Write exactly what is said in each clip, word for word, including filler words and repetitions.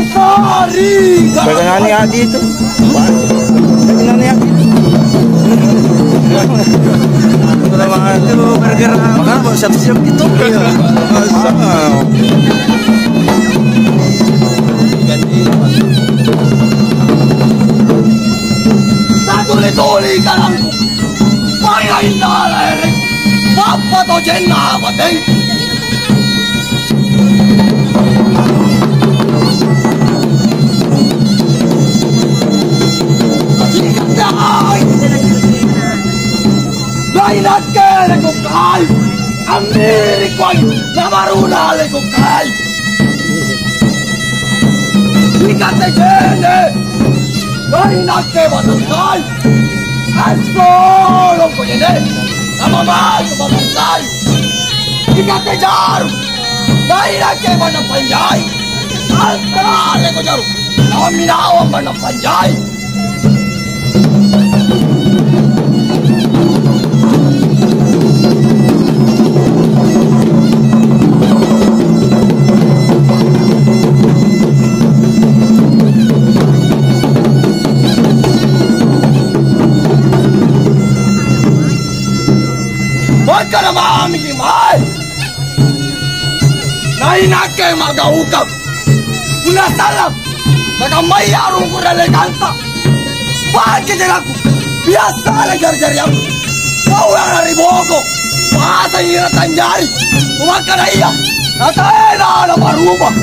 Sari. Bagaimana nani Adi itu? Bagaimana nani Adi? Lama itu bergerak. Makanya baru siap-siap gitu. Masa? Tuli-tuli kalangku. Payain na lereng. Papa to jenna bateng. Lainat kere ko kay. Amiri kway. Namaruna le ko kay. Ikate jene. Lainat ke batay. Solo ko jene. Namamay ko batay. Ikate jaru. Lainat ke banapanjay. Altare ko jaru. Naminawa banapanjay. Kana mami kimai. Nainake magaukam. Una salam. Nakamay arung ko releganta. Pagi jelaku. Biasa le jar-jar yang. Kau yang nariboko. Masa ira tanjari. Umakana iya. Nataena na maruma.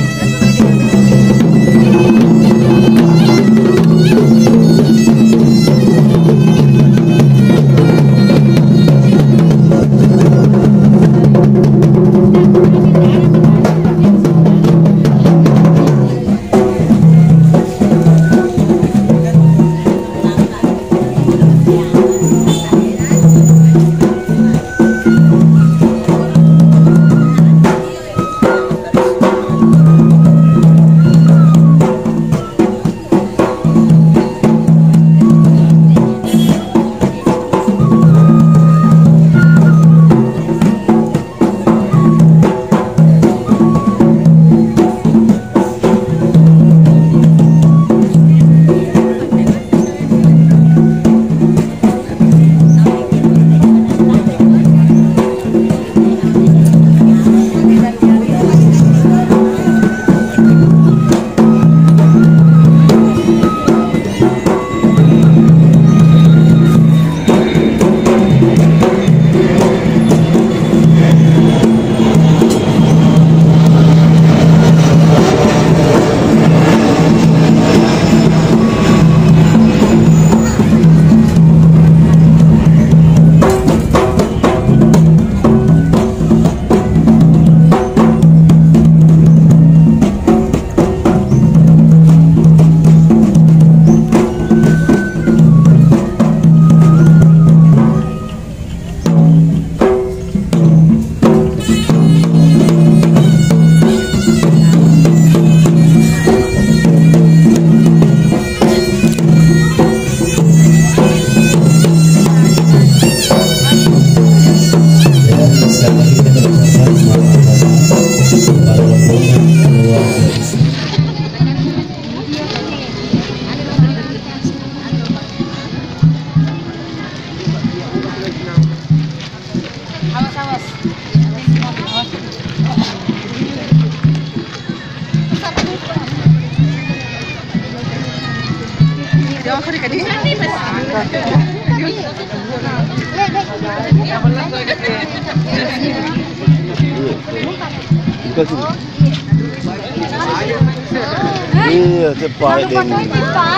Iya, cepat deh.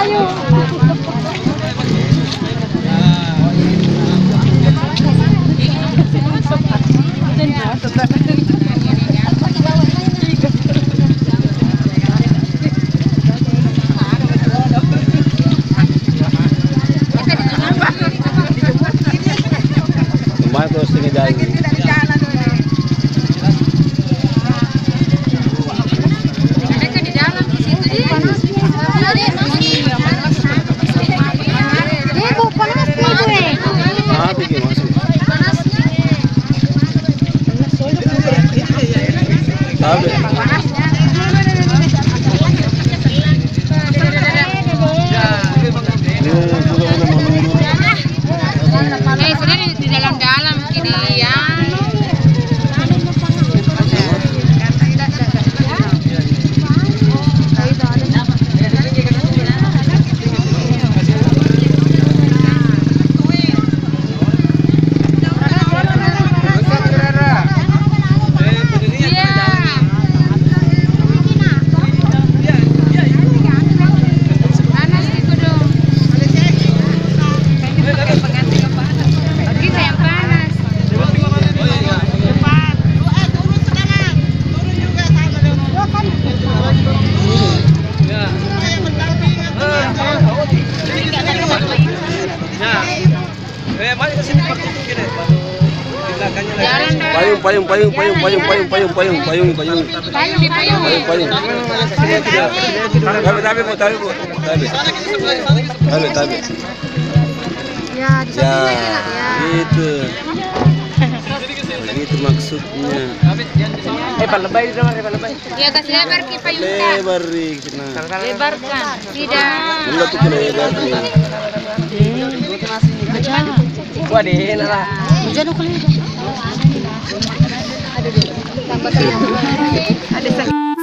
Kemarin terus tinggal jalan. payung, payung, payung, payung, payung, payung, payung, payung, payung. Payung di payung. Payung, payung. Tabi, tabi, Bu, tabi, Bu. Tabi. Tabi, tabi. Ya, di Ya, sampingnya enak ya. gitu. Begitu maksudnya. Eh, lebay di dalam, lebay. Ya, kasih lebar ke payungnya. Lebar nih, kena. Lebarkan. Tidak. Enggak tuh lebar nih. Wah, deh, lah. Hujan aku lihat. Ada dulu. Tambah kali. Ada